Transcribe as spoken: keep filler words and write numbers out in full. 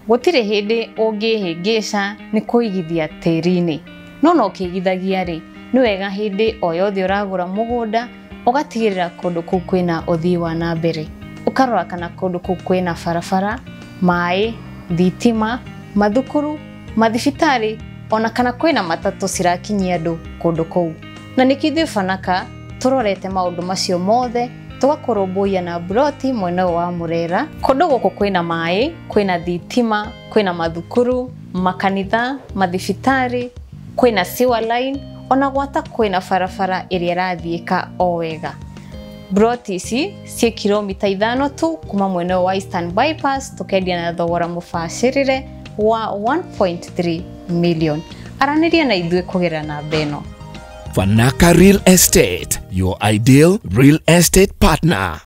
Gutire hindi ungihingica ni kuigithia tiri-ini. No no kigithagia ri ni wega hindi o yothe uragura mugunda ugatigirira kundu kuu kwina uthii wa na mbere. Ukarora kana kundu kuu kwina barabara, mai, thitima, mathukuru, mathibitari ona kana kwina matatu cirakinyia andu kundu kuu. Na Nikii Fanaka turorete maundu macio mothe tugakoromboia na broti mwena wa Murera. Kundu guku kwina mai, kwina thitima, kwina mathukuru, makanitha, mathibitari, kwina sewer line ona gwata kwina barabara iria rathiika o wega. Broti ici cie kilomita ithano tu kuma mwena wa Eastern Bypass tukendia na thogora mubacirire wa one point three million. Araniria na ithuĩ kũgera na beno. Fanaka Real Estate, your ideal real estate partner.